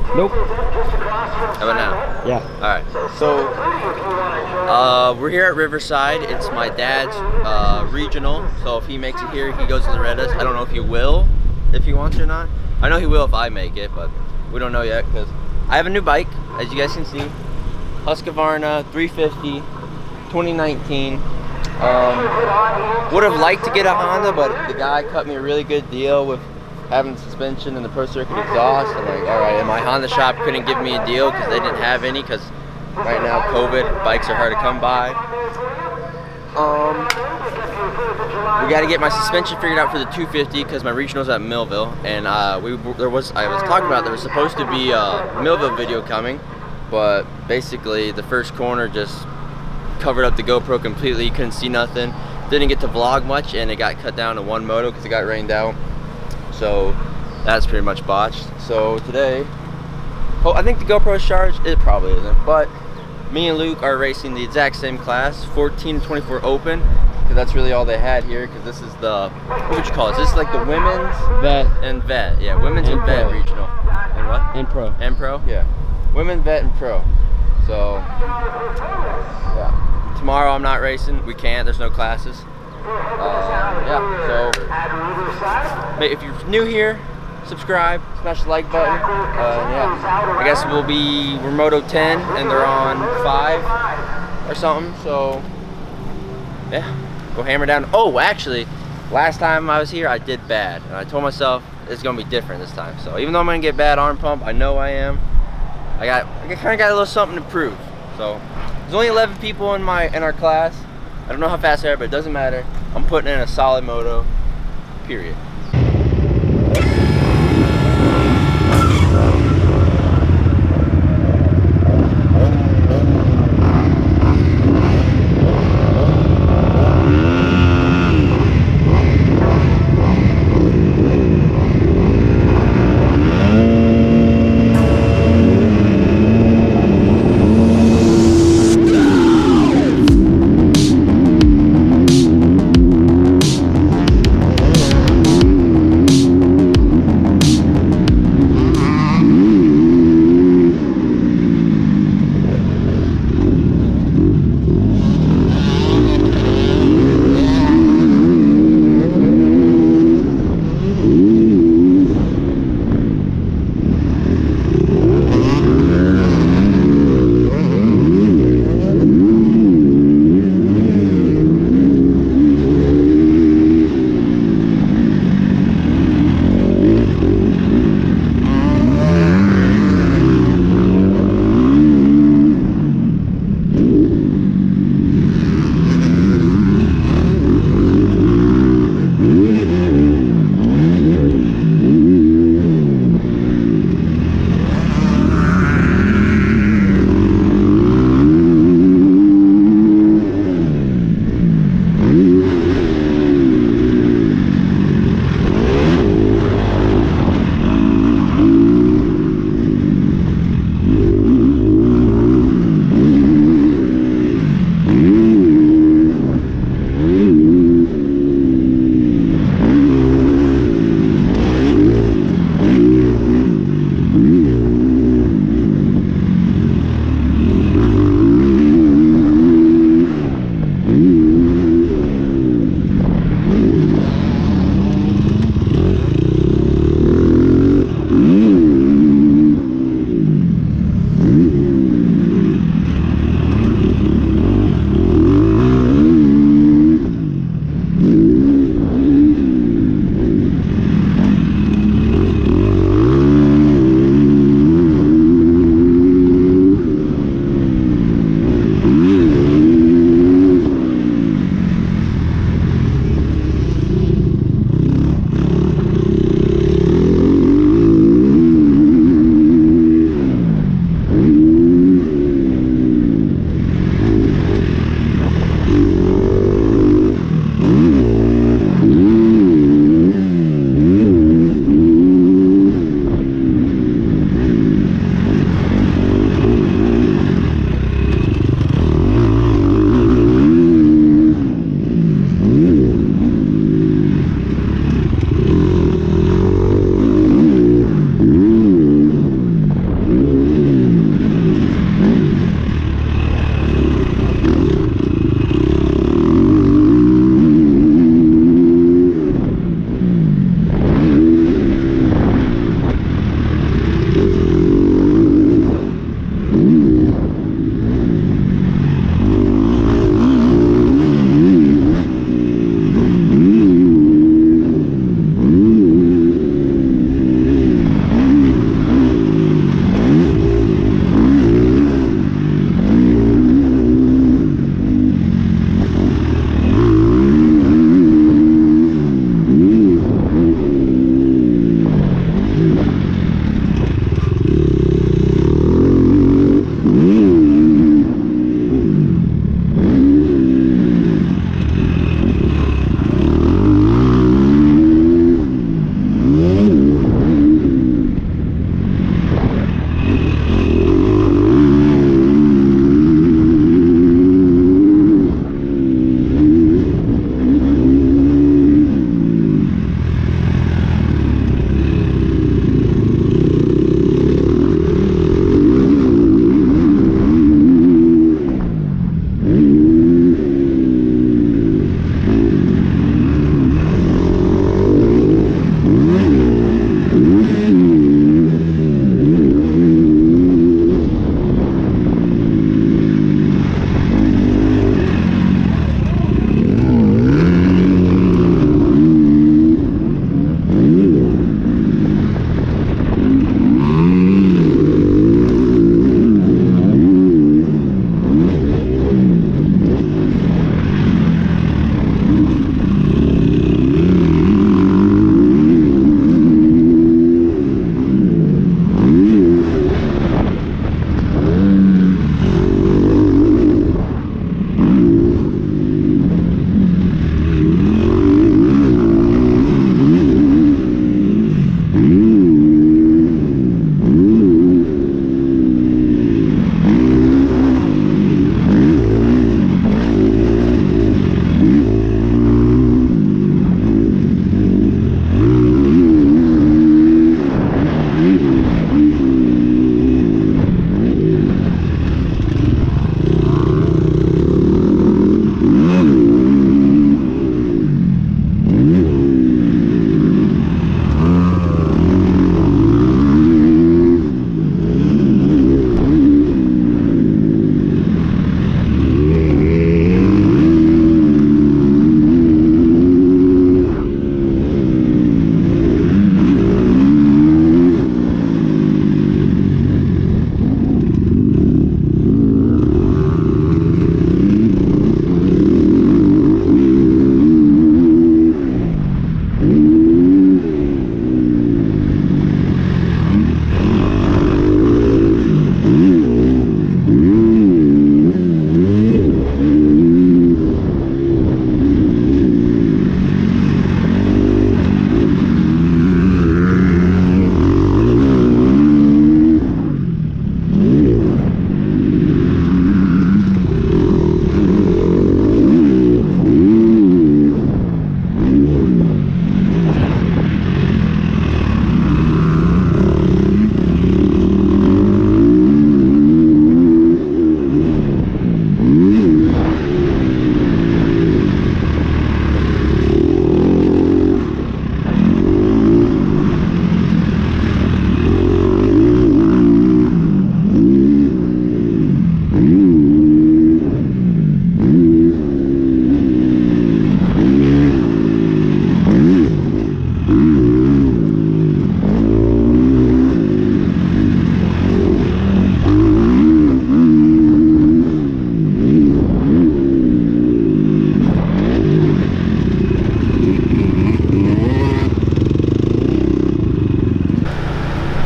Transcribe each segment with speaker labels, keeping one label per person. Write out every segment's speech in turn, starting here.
Speaker 1: Nope.
Speaker 2: How about now?
Speaker 1: Yeah.
Speaker 2: Alright, so we're here at Riverside. It's my dad's regional, so if he makes it here, he goes to Loretta's. I don't know if he will, if he wants or not. I know he will if I make it, but we don't know yet because I have a new bike, as you guys can see. Husqvarna 350, 2019. Would have liked to get a Honda, but the guy cut me a really good deal with having suspension and the Pro Circuit exhaust. I'm like, all right, and my Honda shop couldn't give me a deal because they didn't have any because right now COVID, bikes are hard to come by. We got to get my suspension figured out for the 250 because my regional's at Millville, and I was talking about there was supposed to be a Millville video coming, but basically the first corner just covered up the GoPro completely. You couldn't see nothing. Didn't get to vlog much, and it got cut down to one moto because it got rained out. So that's pretty much botched. So today, oh, I think the GoPro is charged. It probably isn't, but me and Luke are racing the exact same class, 14 to 24 open, because that's really all they had here. Because this is the, what would you call it? Is this like the women's
Speaker 1: vet
Speaker 2: and vet? Yeah, women's and vet
Speaker 1: pro.
Speaker 2: regional. And what?
Speaker 1: And pro.
Speaker 2: And pro? Yeah. Women, vet, and pro. So yeah. Tomorrow I'm not racing. We can't. There's no classes. Yeah. So if you're new here, subscribe, smash the like button. Yeah. I guess we're Moto 10 and they're on 5 or something. So yeah, go hammer down. Oh, actually, last time I was here I did bad, and I told myself it's gonna be different this time. So even though I'm gonna get bad arm pump, I know I am. I kind of got a little something to prove. So there's only 11 people in our class. I don't know how fast they are, but it doesn't matter. I'm putting in a solid moto, period.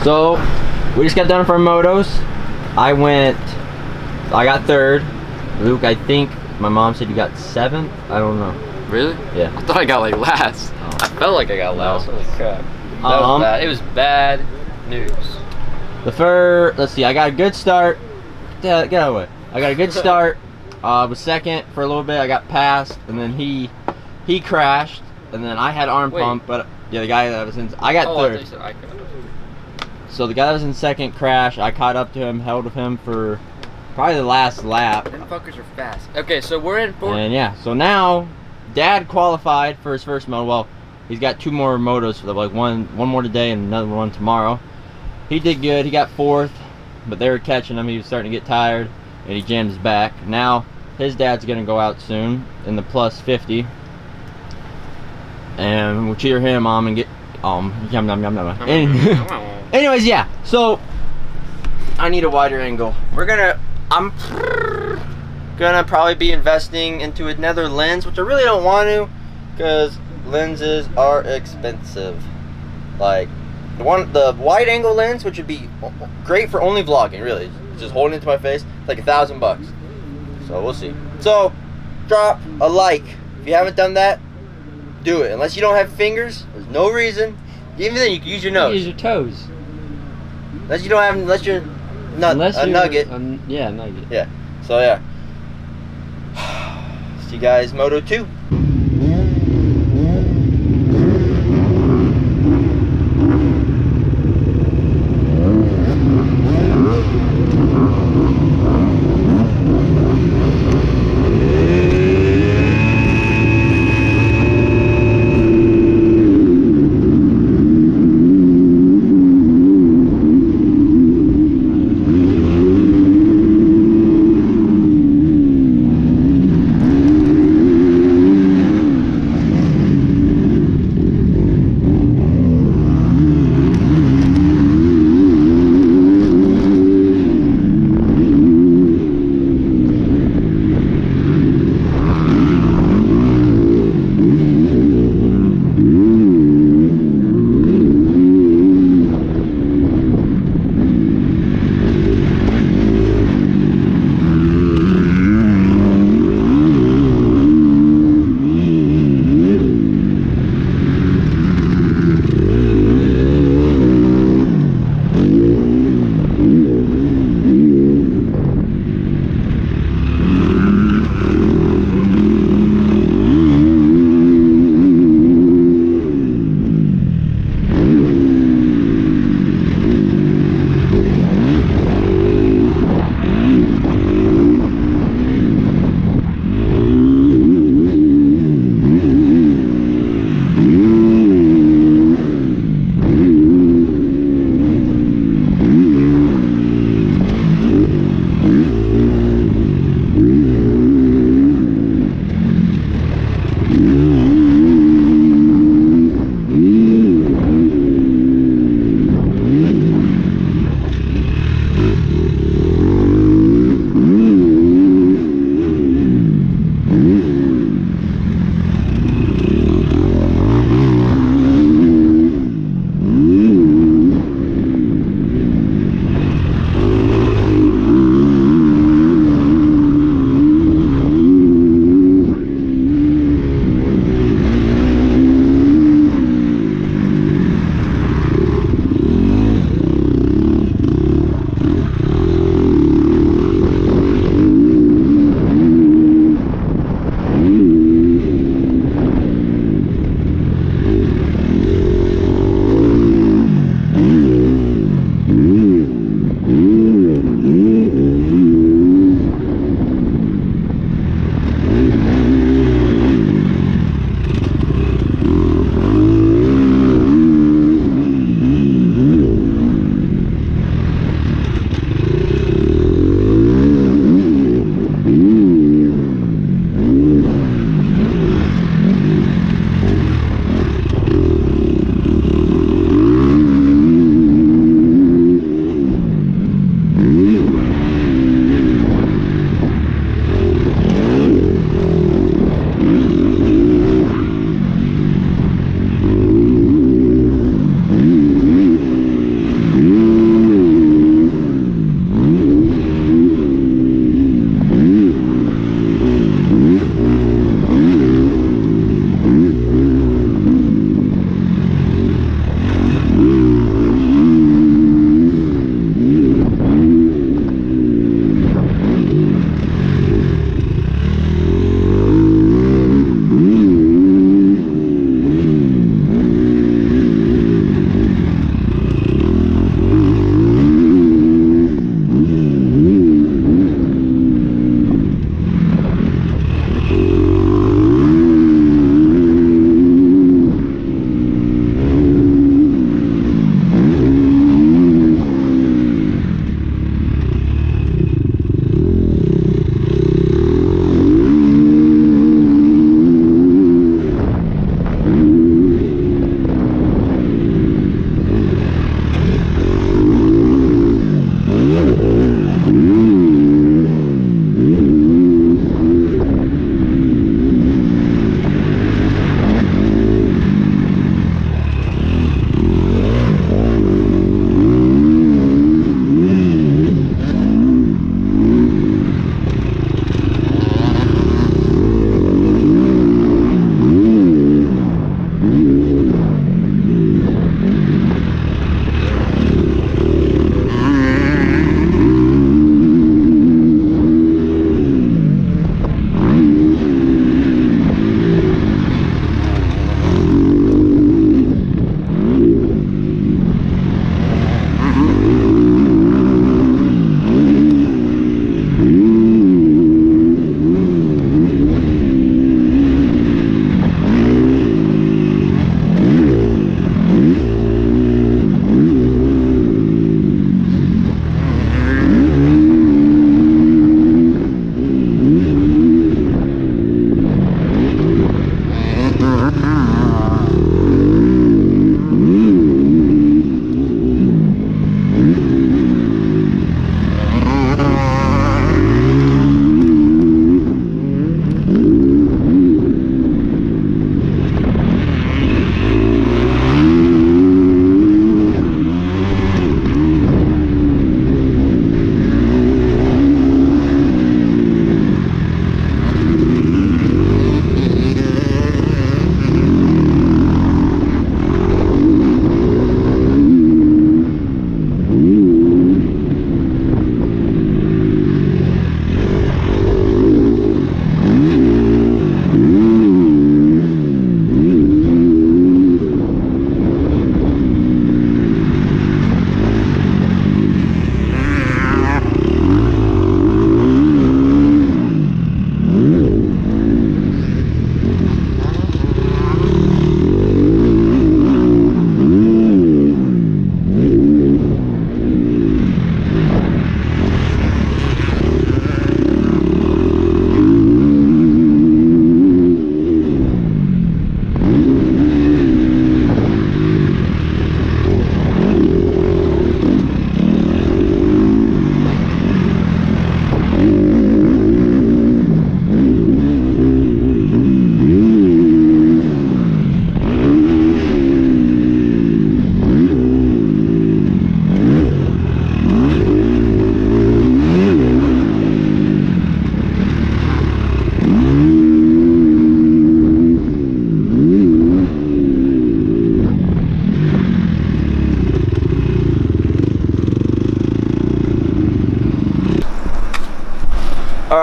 Speaker 2: So we just got done for motos. I got third. Luke, I think my mom said you got seventh. I don't know.
Speaker 1: Really?
Speaker 2: Yeah.
Speaker 1: I thought I got like last.
Speaker 2: Oh.
Speaker 1: I felt like I got last.
Speaker 2: No.
Speaker 1: Holy crap. That was bad. It was bad news.
Speaker 2: Let's see, I got a good start. Get out of the way. I got a good start. Was second for a little bit. I got passed, and then he crashed, and then I had arm pump, but yeah, the guy that was in, I got third. So the guy that was in second crashed. I caught up to him, held with him for probably the last lap.
Speaker 1: Them fuckers are fast. Okay, so we're in fourth.
Speaker 2: And yeah, so now Dad qualified for his first moto. Well, he's got 2 more motos for the one more today and another one tomorrow. He did good. He got fourth, but they were catching him. He was starting to get tired, and he jammed his back. Now his dad's gonna go out soon in the plus 50, and we'll cheer him on and get yum yum yum yum. Anyways, yeah. So I need a wider angle. I'm gonna probably be investing into another lens, which I really don't want to, because lenses are expensive. Like the wide angle lens, which would be great for only vlogging, really, just holding it to my face, like $1,000. So we'll see. So drop a like if you haven't done that. Do it. Unless you don't have fingers, there's no reason. Even then, you can use your nose.
Speaker 3: Use your toes.
Speaker 2: Unless you're a nugget.
Speaker 3: Yeah, nugget.
Speaker 2: Yeah. So yeah. See you guys, Moto 2.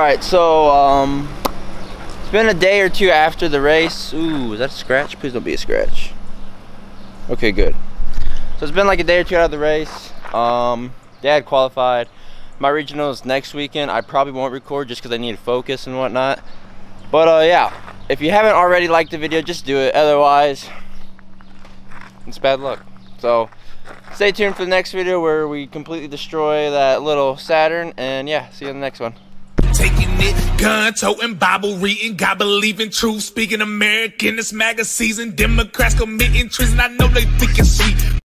Speaker 2: Alright, so it's been a day or two after the race. Ooh, is that a scratch? Please don't be a scratch. Okay, good. So it's been like a day or two out of the race. Dad qualified. My regional is next weekend. I probably won't record just because I need to focus and whatnot. But yeah, if you haven't already liked the video, just do it. Otherwise, it's bad luck. So stay tuned for the next video where we completely destroy that little Saturn. And yeah, see you in the next one.
Speaker 3: Taking it, gun toting, Bible reading, God believing, truth speaking, American. This MAGA season, Democrats committing treason. I know they think it's sweet.